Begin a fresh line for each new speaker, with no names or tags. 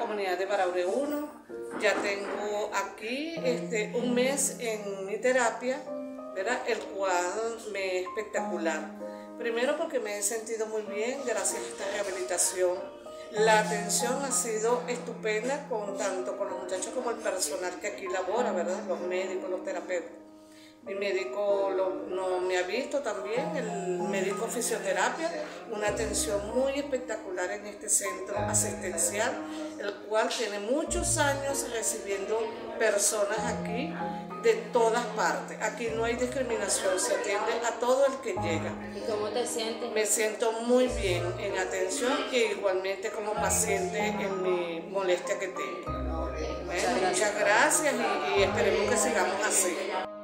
comunidad de Baraure 1. Ya tengo aquí un mes en mi terapia, ¿verdad? El cual me es espectacular. Primero porque me he sentido muy bien gracias a esta rehabilitación. La atención ha sido estupenda tanto con los muchachos como el personal que aquí labora, ¿verdad? Los médicos, los terapeutas. Mi médico no me ha visto también, el médico fisioterapia, una atención muy espectacular en este centro asistencial, el cual tiene muchos años recibiendo personas aquí de todas partes. Aquí no hay discriminación, se atiende a todo el que llega.
¿Y cómo te sientes?
Me siento muy bien en atención e igualmente como paciente en mi molestia que tengo. Bueno, muchas gracias y esperemos que sigamos así.